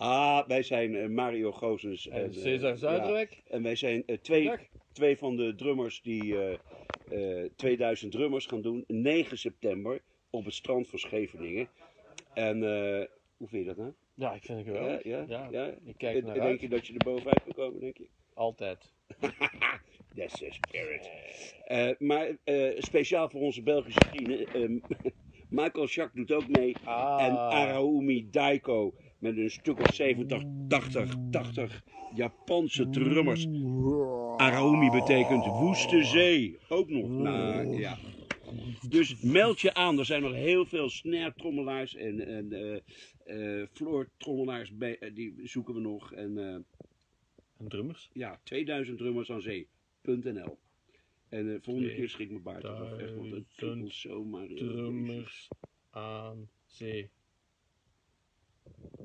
Wij zijn Mario Gozens En Cesar Zuiderweg. ja, en wij zijn Dag. twee van de drummers die 2000 drummers gaan doen. 9 september op het strand van Scheveningen. En hoe vind je dat nou? Ja, ik vind het geweldig. Ja. Ik kijk naar Denk uit. je dat je er bovenuit kan komen, denk je? Altijd. That's the spirit. Maar speciaal voor onze Belgische vrienden. Michael Schack doet ook mee. En Araumi Daiko. Met een stuk of 70, 80 Japanse drummers. Araumi betekent woeste zee. Ook nog. Nou, ja. Dus meld je aan. Er zijn nog heel veel snare-trommelaars en floor-trommelaars. Die zoeken we nog. En drummers? ja, 2000 drummers aan zee.nl. En volgende keer schrik mijn baard af. Echt, want het kriebelt zomaar. Drummers aan zee.